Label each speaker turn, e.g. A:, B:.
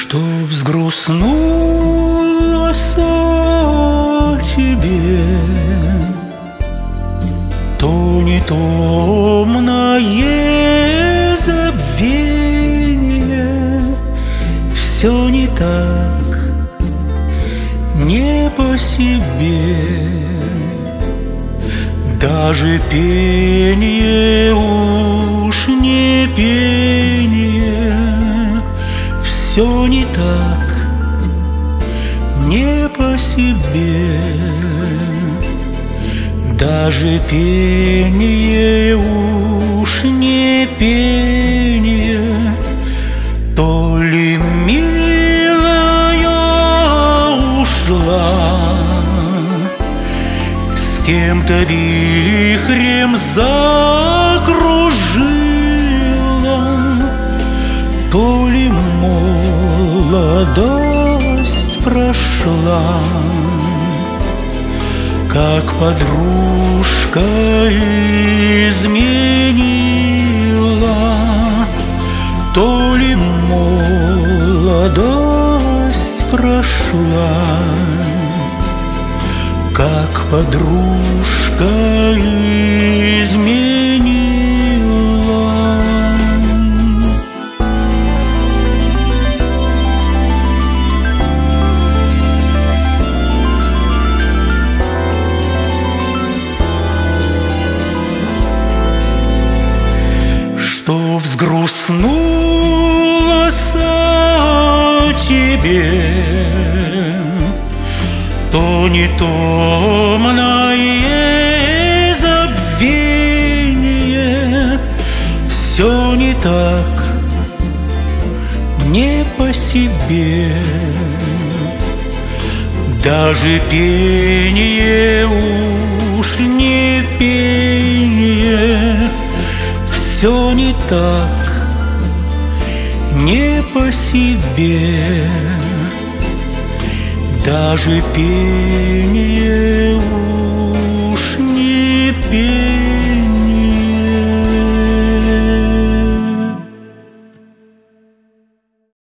A: Что взгрустнулось о тебе, то не томное забвение, все не так, не по себе. Даже пение уж не пение, все не так, не по себе. Даже пение уж не пение, то ли милая ушла, с кем-то вихрем закружила, то ли молодость прошла, как подружка изменила, то ли молодость прошла, как подружка изменила. Что взгрустнулось о тебе, то не томное забвение, все не так, не по себе. Даже пение уж не пение, все не так, не по себе. Даже пение